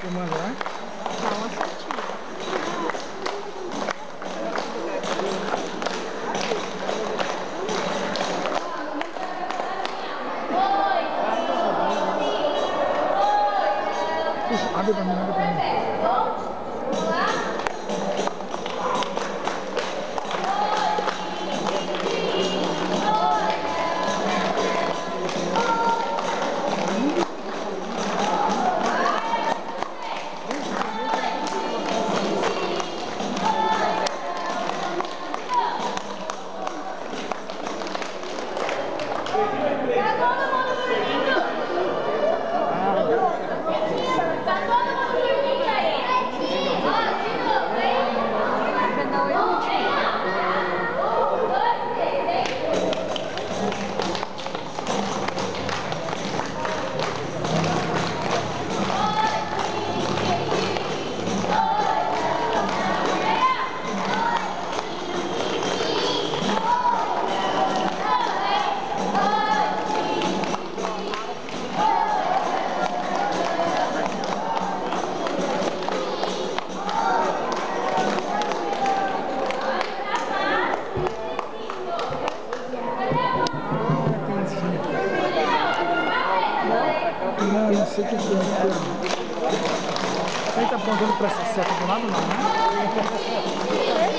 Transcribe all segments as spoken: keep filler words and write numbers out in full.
Filmando, né? Tá uma certinha. Puxa, abre pra mim, abre pra mim. Não, não sei o que é. Você tá apontando pra essa seta do lado, não, né?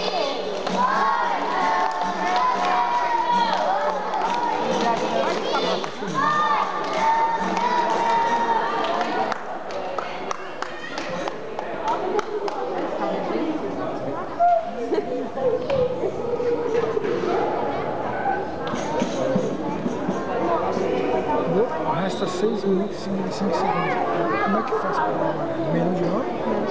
Resta seis minutos e cinco segundos. Como é que faz para o menu de novo?